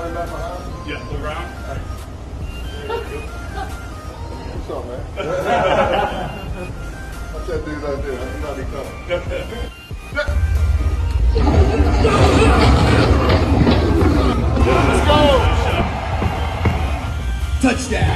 running back behind? Yeah, look around. What's up, man? What's that dude right there? That's not be coming. Let's go! Touchdown!